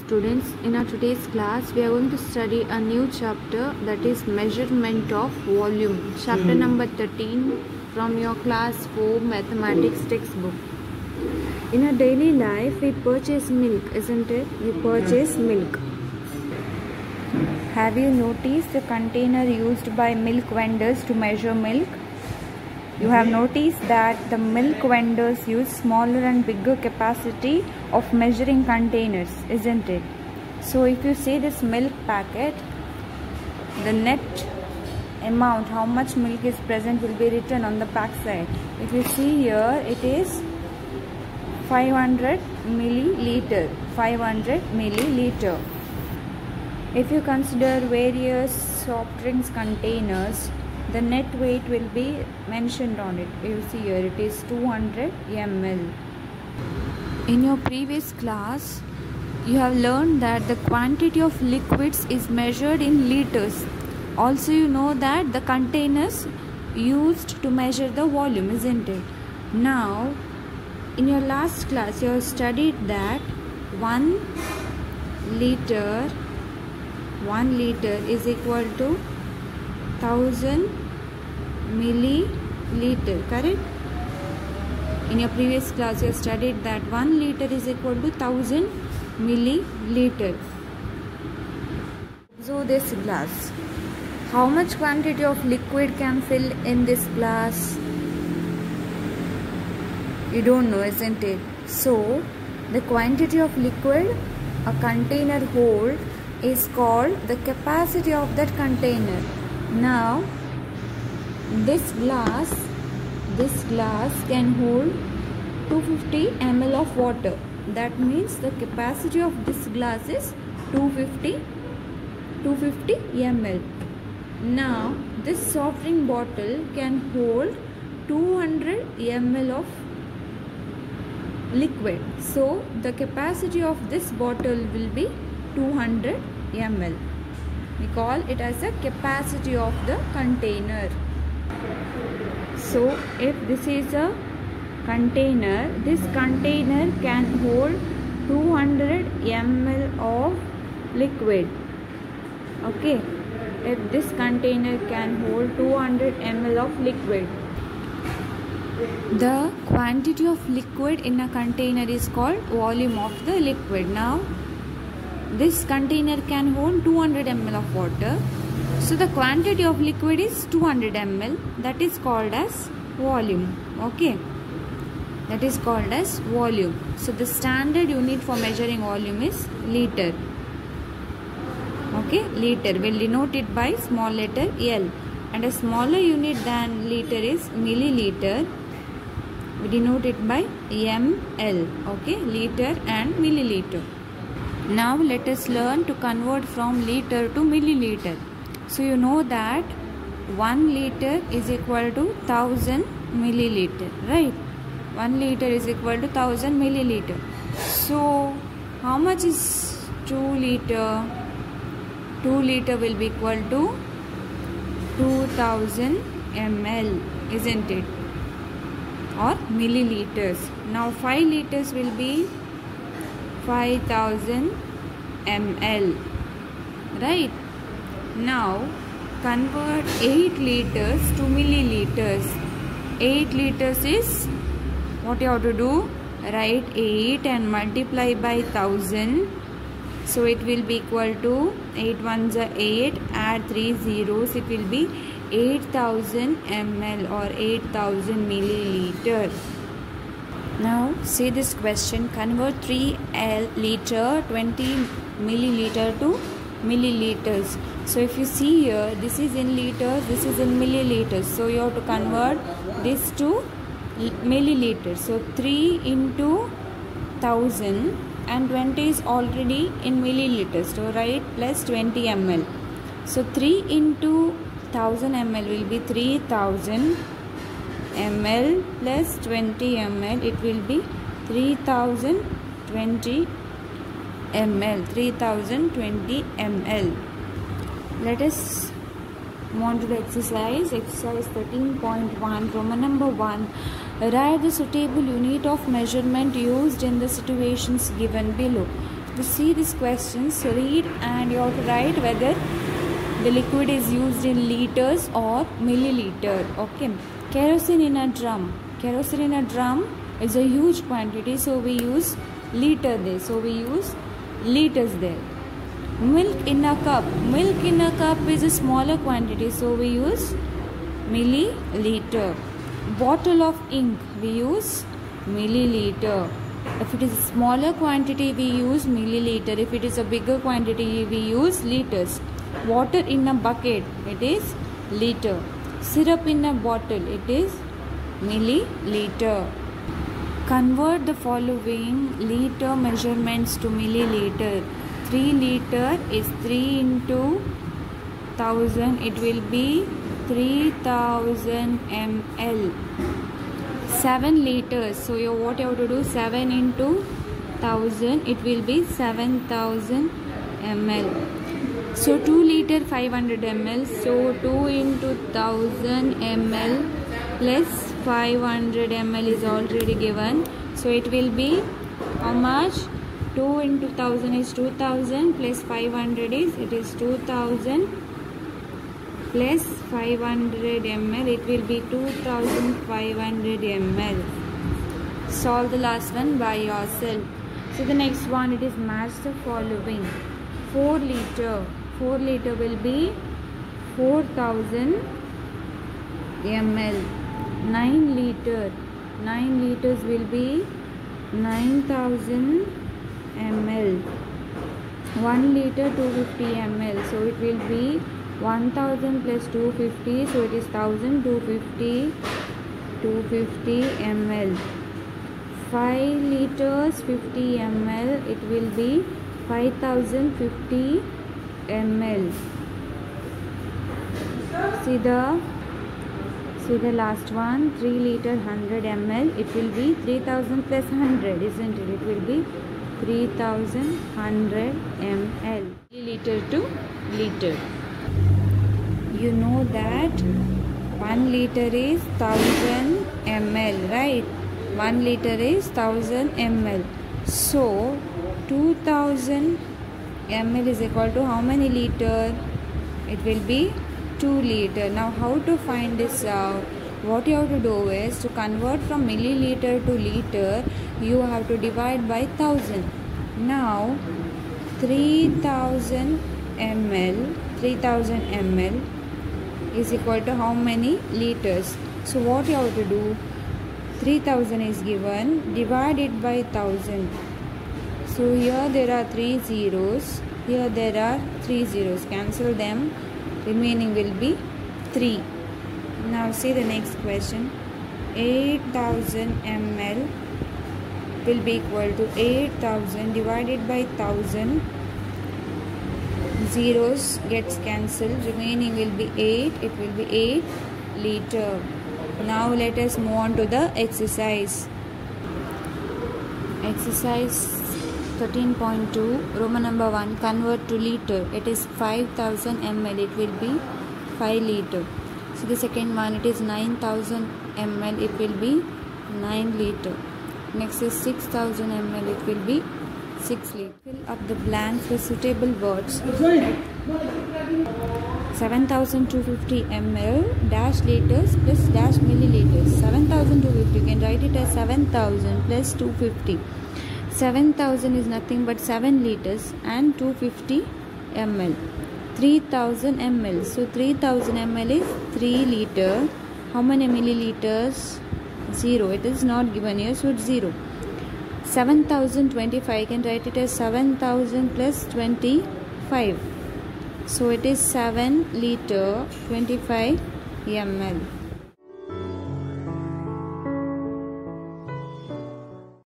Students, in our today's class, we are going to study a new chapter, that is measurement of volume. Chapter number 13 from your class 4 mathematics textbook. In our daily life, we purchase milk, isn't it? We purchase milk. Have you noticed the container used by milk vendors to measure milk? You have noticed that the milk vendors use smaller and bigger capacity of measuring containers, isn't it? So if you see this milk packet, the net amount, how much milk is present, will be written on the back side. If you see here, it is 500 milliliter. 500 milliliter. If you consider various soft drinks containers, the net weight will be mentioned on it. You see here, it is 200 ml. In your previous class, you have learned that the quantity of liquids is measured in liters. Also, you know that the containers used to measure the volume, isn't it? Now, in your last class, you have studied that 1 liter is equal to 1000 milliliter, correct? In your previous class, you have studied that 1 liter is equal to 1000 milliliter. So this glass, how much quantity of liquid can fill in this glass? You don't know, isn't it? So the quantity of liquid a container holds is called the capacity of that container. Now this glass can hold 250 ml of water. That means the capacity of this glass is 250 ml. Now this soft drink bottle can hold 200 ml of liquid. So the capacity of this bottle will be 200 ml. We call it as a capacity of the container. So if this is a container, this container can hold 200 ml of liquid. Okay, if this container can hold 200 ml of liquid, the quantity of liquid in a container is called volume of the liquid. Now this container can hold 200 ml of water. So the quantity of liquid is 200 ml. That is called as volume. Okay, that is called as volume. So the standard unit for measuring volume is liter. Okay, liter. We'll denote it by small letter L. And a smaller unit than liter is milliliter. We denote it by ml. Okay, liter and milliliter. Now let us learn to convert from liter to milliliter. So you know that 1 liter is equal to 1000 milliliter, right? 1 liter is equal to 1000 milliliter. So how much is 2 liter? 2 liter will be equal to 2000 ml, isn't it? Or milliliters. Now 5 liters will be 5000 ml, right? Now convert 8 liters to milliliters. 8 liters is, what you have to do? Write 8 and multiply by 1000. So it will be equal to 8 ones are 8, add 3 zeros, it will be 8000 ml or 8000 milliliter. Now see this question, convert 3 liter 20 milliliter to milliliters. So if you see here, this is in liters, this is in milliliters. So you have to convert this to milliliters. So 3 into 1000 and 20 is already in milliliters. So write plus 20 ml. So 3 into 1000 ml will be 3000 ml plus 20 ml. It will be 3020 ml. 3020 ml. Let us move on to the exercise 13.1. Roman number 1. Write the suitable unit of measurement used in the situations given below. To see these questions, read and you have to write whether the liquid is used in liters or milliliter. Okay. Kerosene in a drum. Kerosene in a drum is a huge quantity, so we use liter there. So we use liters there. Milk in a cup. Milk in a cup is a smaller quantity, so we use milliliter. Bottle of ink, we use milliliter. If it is a smaller quantity, we use milliliter. If it is a bigger quantity, we use liters. Water in a bucket, it is liter. Syrup in a bottle, it is milliliter. Convert the following liter measurements to milliliter. 3 liter is 3 into 1000. It will be 3000 ml. 7 liters. So what you have to do? 7 into 1000. It will be 7000 ml. So 2 liter 500 ml. So 2 into 1000 ml plus 500 ml is already given. So it will be how much? 2 into 1000 is 2000 plus 500 is, it is 2000 plus 500 ml, it will be 2500 ml. Solve the last one by yourself. So the next one, it is match the following. 4 liter will be 4000 ml. 9 liters will be 9000 ml. 1 liter 250 ml, so it will be 1000 plus 250, so it is 1250 ml. 5 liters 50 ml, it will be 5050 ml. See the last one, 3 liter 100 ml, it will be 3000 plus 100, isn't it? It will be 3100 ml. Liter to liter. You know that 1 liter is 1000 ml, right? 1 liter is 1000 ml. So 2000 ml is equal to how many liter? It will be 2 liter. Now how to find this out? What you have to do is to convert from milliliter to liter, you have to divide by 1000. Now 3000 ml is equal to how many liters? So what you have to do? 3000 is given, divide it by 1000. So here there are 3 zeros, here there are 3 zeros, cancel them, remaining will be 3. Now see the next question. 8000 ml will be equal to 8000 divided by 1000. Zeros gets cancelled, remaining will be 8. It will be 8 liter. Now let us move on to the exercise. Exercise 13.2, Roman number 1, convert to liter. It is 5000 ml, it will be 5 liter. So the second one, it is 9000 ml, it will be 9 liter. Next is 6000 ml, it will be 6 liter. Fill up the blanks with suitable words. 7250 ml dash liters plus dash milliliters. 7250, you can write it as 7000 plus 250. 7000 is nothing but 7 liters and 250 ml. 3000 ml. So 3000 ml is 3 liter. How many milliliters? 0. It is not given here, so it's 0. 7025, I can write it as 7000 plus 25. So it is 7 liter 25 ml.